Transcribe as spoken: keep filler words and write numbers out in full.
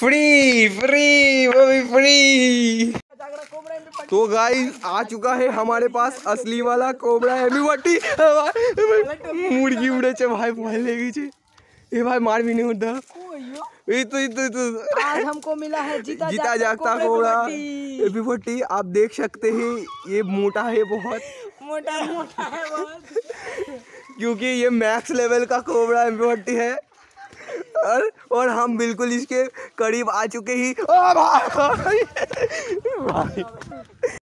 Free free वो भी free. तो गाइस आ चुका है हमारे पास असली वाला कोबरा एमी वटी मुर्गी उड़े छे भाई भय लेगी छे ए भाई मार भी नहीं उड़ता ये तो ये तो, तो आज हमको मिला है जीता, जीता जागता कोबरा एमी वटी। आप देख सकते हैं ये मोटा है बहुत मोटा मोटा है बहुत क्योंकि ये मैक्स लेवल का कोबरा एमी वटी है और और हम बिल्कुल इसके करीब आ चुके ही। ओ भाई, भाई।